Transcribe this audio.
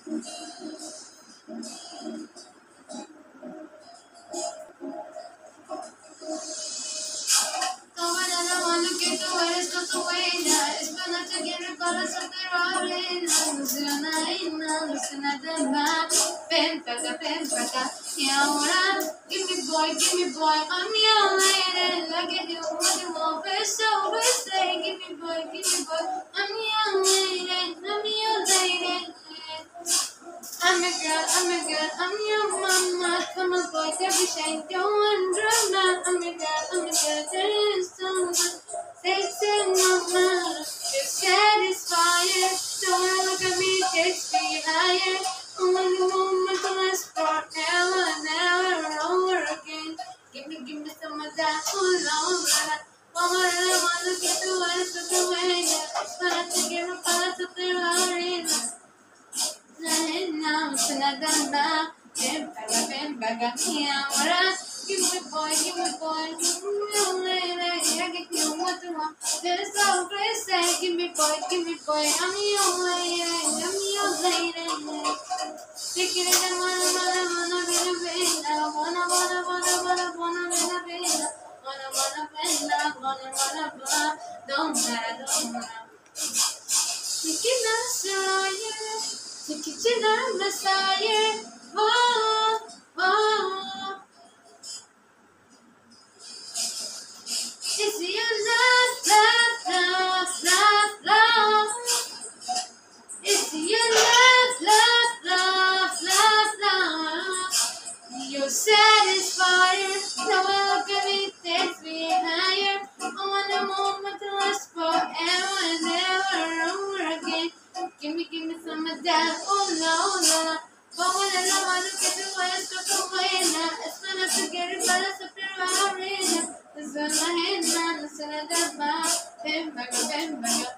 Que tú eres con tu huella, espera que quiere para soltar arena, no será nada, no será nada más. Ven para acá, y ahora, give me boy, I'm your lady, I get you what you want, so say, give me boy, I'm your lady, I'm your lady. I'm a girl, I'm your mama. Come on, boy, don't be shy, don't want drama. I'm a girl, there is so much. Say, mama, you're satisfied. Don't look at me, takes me higher. Only the moment to last forever and ever over again. Give me some of that, oh Lord. Mama, look at the way, so the way, para te quiero, para te quiero, now it's another man. Ven baga, y ahora. Give me boy, no lady, I get you what you want. There's all crazy. Give me boy, I'm your lady, Taking it, I wanna be a bit. I wanna be a bit. Wanna, don't matter. Taking us higher. Taking us higher. Oh. It's your love. It's your love. You're satisfied. Now look at me, takes me higher. I want a moment to last forever and ever over again. Give me some of that. Oh no. Vamos a la mano que tú esto como ella. Espera que quieres para superar arena. Es una agenda, no se la da más. Ven, baga.